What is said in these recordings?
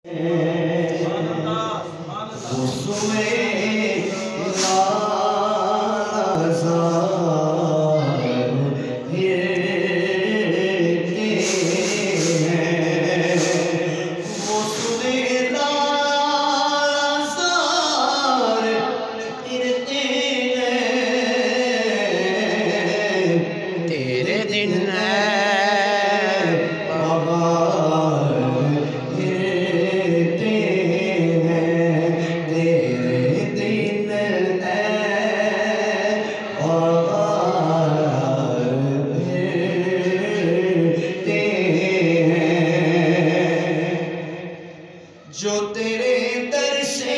جو تیرے در سے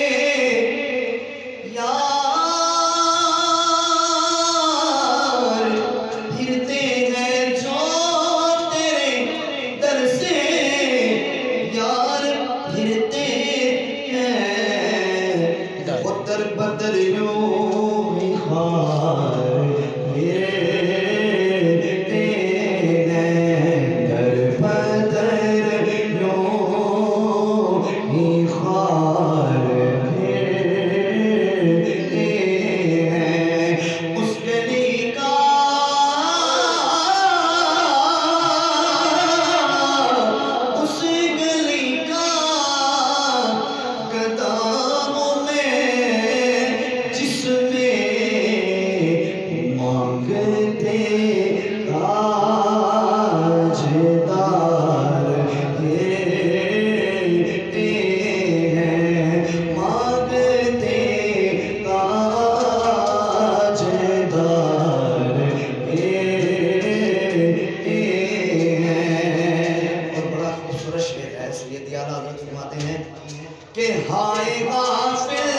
یار پھرتے ہیں، جو تیرے در سے یار پھرتے ہیں، وہ در بدر یوں ہی خار پھرتے ہیں، در بدر یوں خار پھرتے ہیں۔ اس گلی کا قدموں میں جس میں مانگتے تاجدار کہ ہائے غافل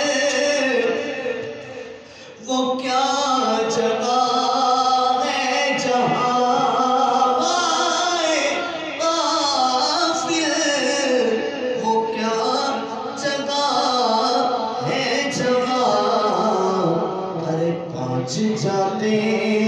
وہ کیا جگہ ہے جہاں، ہائے غافل وہ کیا جگہ ہے جہاں، ارے پہنچ جاتے